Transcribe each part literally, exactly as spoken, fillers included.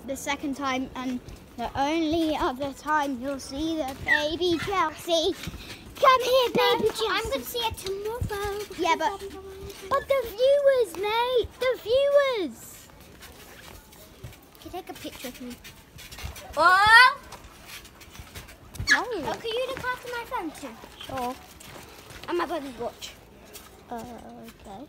the second time and the only other time you'll see the baby Chelsea. Come here, baby Chelsea. I'm going to see it tomorrow. Yeah, but, but the viewers, mate. The viewers. Can you take a picture of me? Oh! No. Oh, can you look after my phone too? Sure. And my brother's watch. Uh, okay.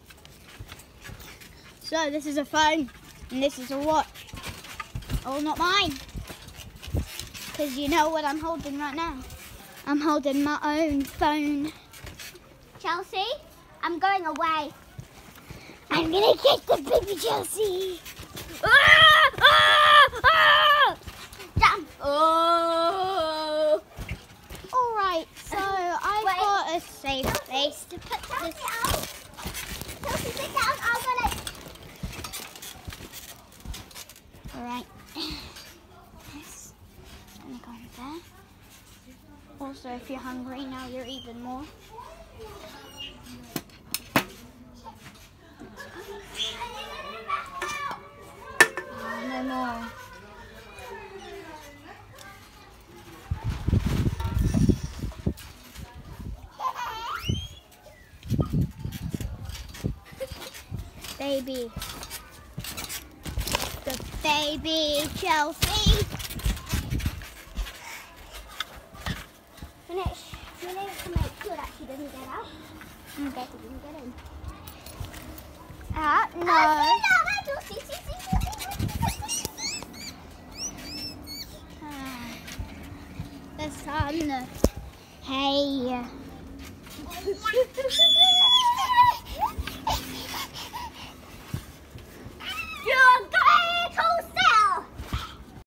So this is a phone and this is a watch. Oh, not mine. Because you know what I'm holding right now. I'm holding my own phone. Chelsea, I'm going away. I'm gonna get the baby Chelsea. Ah! Ah! Ah! Damn. Oh! All right, so I've Wait. got a safe place to put Chelsea, this. out. Chelsea, sit down. I'm gonna. All right. This gonna go in there. Also, if you're hungry now, you're even more. Oh, no more. Baby. The baby Chelsea. We need, we need to make sure that she doesn't get out. Okay. She doesn't get in. Ah, no. Oh, see, see, see, Ah, the sun. Hey. see, see.